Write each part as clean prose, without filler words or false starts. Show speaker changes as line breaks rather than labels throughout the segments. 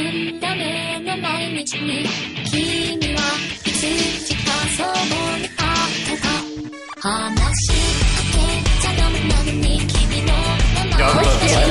んだ目の毎日に君はいつしかそうにあったか話しかけちゃダメなのに君の名前を知ら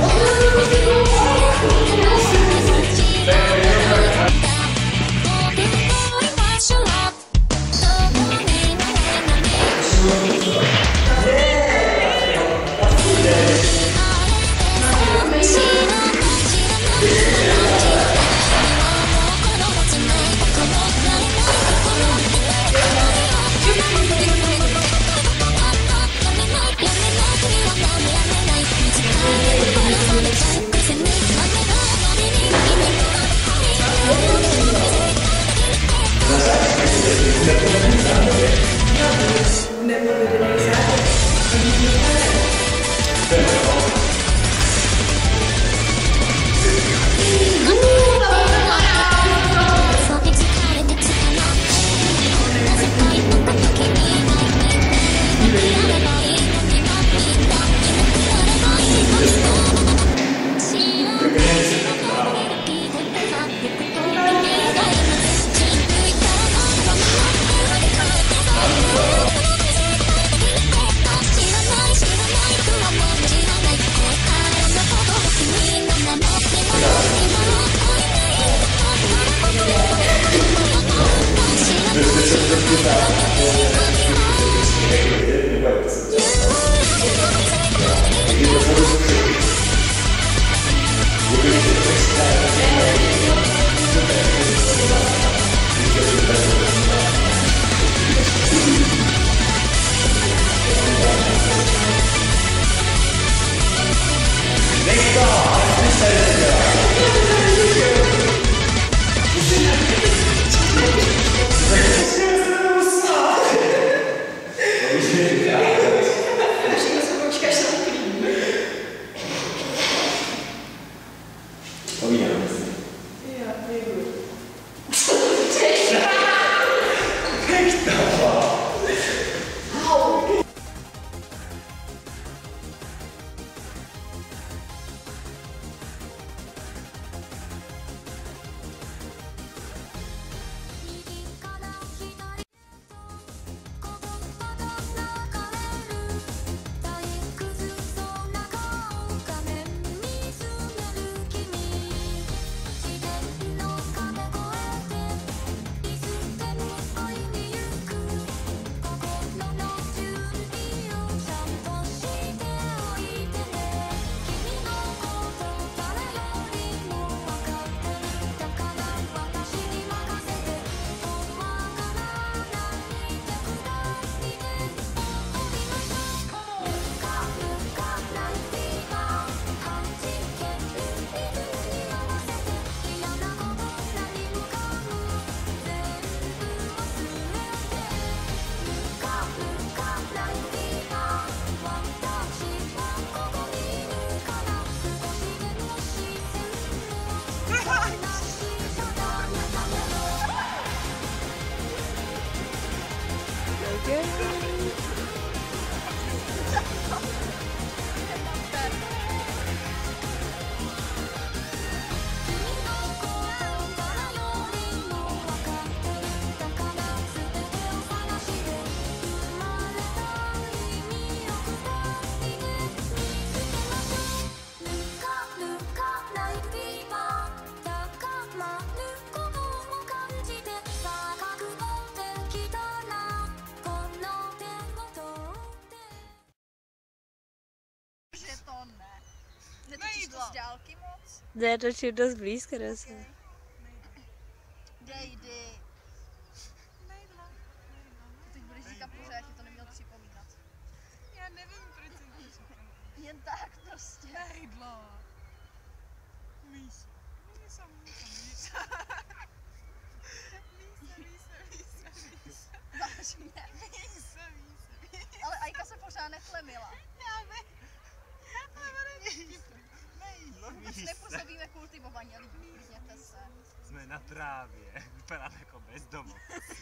Ne, točím dost blízko do sebe.
Dej. Teď budeš říkat pořád, já ti to neměl připomínat.
Já nevím, proč jsem to říkala.
Jen tak prostě.
Nejdlo. Mísa.
Vážně. Ale Ajka se pořád netlemila.
Já vím.
Vůbec nepůsobíme kultivovaně, lidi, klidněte se.
Jsme na trávě, vypadáme jako bezdomov.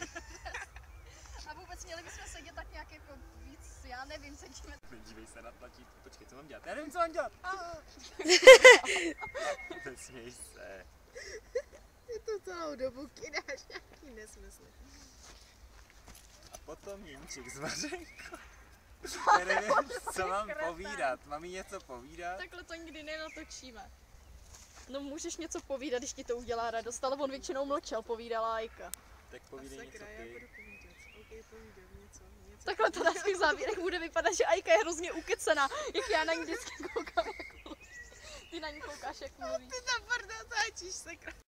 A vůbec měli bychom sedět tak nějak jako víc, já nevím, centimetrů.
Dívej se na tlačítko, počkej, co mám dělat? Já nevím, co mám dělat. Nesměj se.
celou dobu kydáš nějaký nesmysly.
A potom Jimček s Mařenkou. Já nevím, co mám povídat. Mám jí něco povídat?
Takhle to nikdy nenatočíme. No můžeš něco povídat, když ti to udělá radost, ale on většinou mlčel, povídala Ajka.
Tak povídej něco
Sakra, já
ty.
budu povídat. OK, povídám něco.
Takhle to na svých závěrech bude vypadat, že Ajka je hrozně ukecená, jak já na ní vždycky koukám, jak mluví. Ty na ní koukáš, jak mluví.
Ty na prda táčíš, sakra.